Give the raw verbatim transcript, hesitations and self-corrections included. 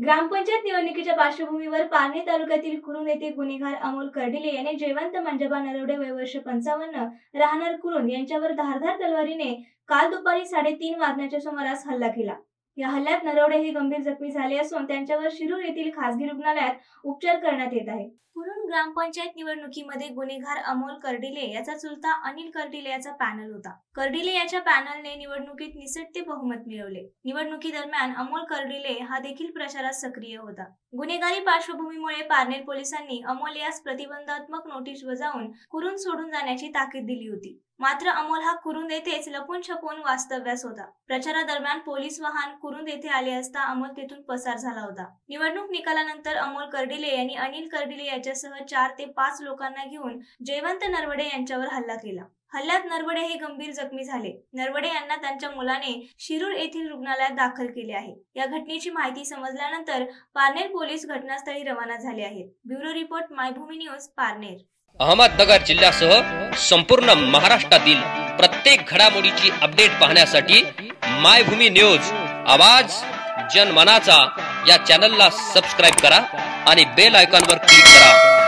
ग्रामपंचायत निवडणुकीच्या पार्श्वभूमीवर पारनेर तालुक्यातील कुरुंद येथे गुन्हेगार अमोल कर्डिले याने जयवंत मंजबा नरवडे वय वर्ष पंचावन्न राहणार कुरुंद यांच्यावर धारदार तलवारीने काल दुपारी साडेतीन वाजण्याच्या सुमारास हल्ला केला। या हल्ल्यात नरवडे हे गंभीर जखमी झाले असून त्यांच्यावर शिरूर येथील खासगी रुग्णालयात उपचार करण्यात येत आहे। कुरुंद ग्रामपंचायत निवडणुकीमध्ये गुन्हेगार अमोल कर्डिले याचा चुलता अनिल कर्डिले याचा पॅनल होता। कर्डिले याच्या पॅनलने निवडणुकीत निसटते बहुमत मिळवले। निवडणुकी दरम्यान अमोल कर्डिले हा देखील प्रचारात सक्रिय होता। गुन्हेगारी पार्श्वभूमीमुळे पारनेर पोलिसांनी अमोल यास प्रतिबंधात्मक नोटीस बजावून कुरुंद सोडून जाण्याची ताकीद दिली होती। मात्र अमोल हा कुरुंद येथेच लपून छपून वास्तव्यास होता। प्रचारादरम्यान पोलीस वाहन कुरुंद येथे आले असता अमोल तेथून पसार झाला होता। निवडणूक निकालानंतर अमोल कर्डिले यांनी अनिल कर्डिले याच्यासह चार ते पाच लोकांना घेऊन जयवंत नरवडे यांच्यावर हल्ला केला। हल्ल्यात नरवडे हे गंभीर जखमी झाले। नरवडे यांना त्यांच्या मुलाने शिरूर येथील रुग्णालयात दाखल केले आहे। या घटनेची माहिती समजल्यानंतर पारनेर पोलीस घटनास्थळी रवाना झाले आहेत। Bureau report Maybhumi news Parner. Ahmednagar जिल्ह्यासह संपूर्ण महाराष्ट्रातील प्रत्येक घडामोडीची अपडेट पाहण्यासाठी मायभूमी न्यूज आवाज जनमनाचा या चॅनलला सबस्क्राइब करा आणि बेल आयकॉनवर क्लिक करा।